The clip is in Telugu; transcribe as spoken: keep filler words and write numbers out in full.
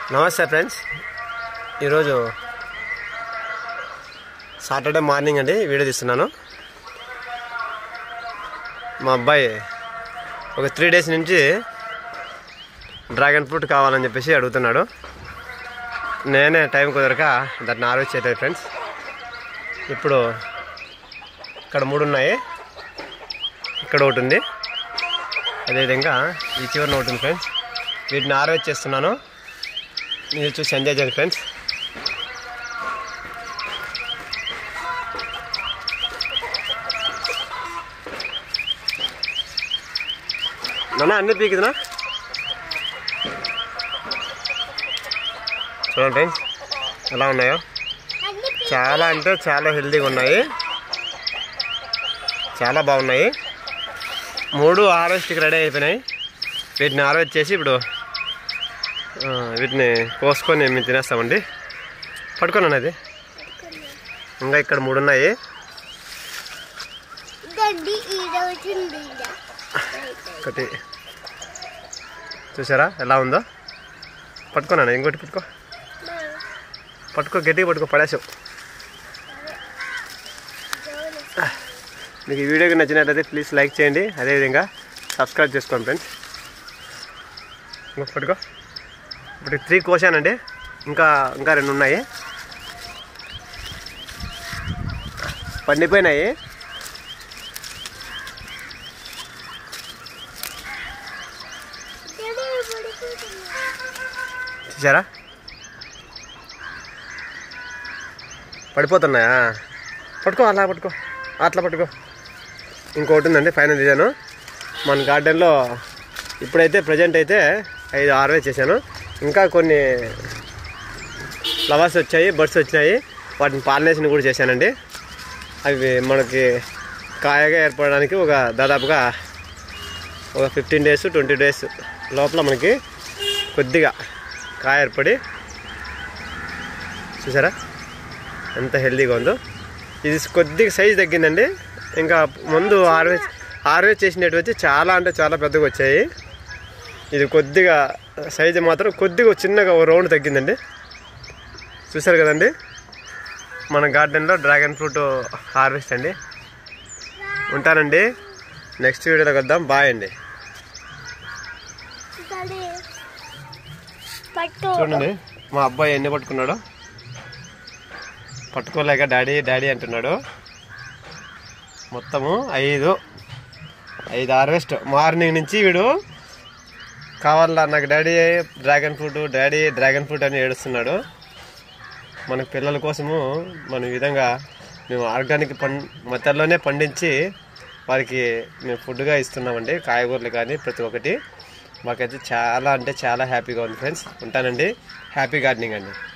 నమస్తే ఫ్రెండ్స్, ఈరోజు సాటర్డే మార్నింగ్ అండి వీడియో తీస్తున్నాను. మా అబ్బాయి ఒక త్రీ డేస్ నుంచి డ్రాగన్ ఫ్రూట్ కావాలని చెప్పేసి అడుగుతున్నాడు. నేనే టైం కుదరక దాన్ని హార్వెస్ట్ చేయలేదు ఫ్రెండ్స్. ఇప్పుడు ఇక్కడ మూడు ఉన్నాయి, ఇక్కడ ఒకటి ఉంది, అదేవిధంగా ఈ చివరిన ఒకటి ఉంది ఫ్రెండ్స్. వీటిని హార్వెస్ట్ చేస్తున్నాను, మీరు చూసి ఎంజాయ్ చేయండి ఫ్రెండ్స్. నాన్న అన్నీ పీకిదినా చూడండి ఫ్రెండ్స్ ఎలా ఉన్నాయో. చాలా అంటే చాలా హెల్తీగా ఉన్నాయి, చాలా బాగున్నాయి. మూడు హార్వెస్ట్కి రెడీ అయిపోయినాయి. వీటిని హార్వెస్ట్ చేసి ఇప్పుడు వీటిని కోసుకొని మేము తినేస్తామండి. పట్టుకోను అది. ఇంకా ఇక్కడ మూడు ఉన్నాయి. ఒకటి చూసారా ఎలా ఉందో. పట్టుకోనా ఇంకోటి పట్టుకో, పట్టుకో గట్టిగా పట్టుకో, పడేసావు. మీకు ఈ వీడియోకి నచ్చినట్లయితే ప్లీజ్ లైక్ చేయండి, అదేవిధంగా సబ్స్క్రైబ్ చేసుకోండి ఫ్రెండ్స్. ఇంకొక పట్టుకో. ఇప్పుడు త్రీ కోసానండి, ఇంకా ఇంకా రెండు ఉన్నాయి పండిపోయినాయి. చూసారా పడిపోతున్నాయా? పట్టుకో, అలా పట్టుకో, అట్లా పట్టుకో. ఇంకోటి ఉందండి ఫైనల్ తీసాను మన గార్డెన్లో. ఇప్పుడైతే ప్రజెంట్ అయితే ఐదు హార్వెస్ట్ చేశాను. ఇంకా కొన్ని ఫ్లవర్స్ వచ్చాయి, బర్డ్స్ వచ్చినాయి, వాటిని పాలినేషన్ కూడా చేశానండి. అవి మనకి కాయగా ఏర్పడడానికి ఒక దాదాపుగా ఒక ఫిఫ్టీన్ డేస్ ట్వంటీ డేస్ లోపల మనకి కొద్దిగా కాయ ఏర్పడి, చూసారా ఎంత హెల్తీగా ఉందో. ఇది కొద్దిగా సైజు తగ్గిందండి. ఇంకా ముందు హార్వెస్ట్ హార్వెస్ట్ చేసినట్టు వచ్చి చాలా అంటే చాలా పెద్దగా వచ్చాయి. ఇది కొద్దిగా సైజు మాత్రం కొద్దిగా చిన్నగా ఒక రౌండ్ తగ్గిందండి. చూసారు కదండి మన గార్డెన్లో డ్రాగన్ ఫ్రూట్ హార్వెస్ట్ అండి. ఉంటానండి, నెక్స్ట్ వీడియోలోకి వద్దాం. బాయ్ అండి. చూడండి మా అబ్బాయి ఎన్ని పట్టుకున్నాడు. పట్టుకోలేక డాడీ డాడీ అంటున్నాడు. మొత్తము ఐదు ఐదు హార్వెస్ట్. మార్నింగ్ నుంచి వీడు కావాలా నాకు daddy dragon fruit daddy dragon fruit అని ఏడుస్తున్నాడు. మన పిల్లల కోసము మనం ఈ విధంగా మేము ఆర్గానిక్ పం మెథడ్లోనే పండించి వారికి మేము ఫుడ్గా ఇస్తున్నామండి. కాయగూరలు కానీ ప్రతి ఒక్కటి. మాకైతే చాలా అంటే చాలా హ్యాపీగా ఉంది ఫ్రెండ్స్. ఉంటానండి. హ్యాపీ గార్డెనింగ్ అండి.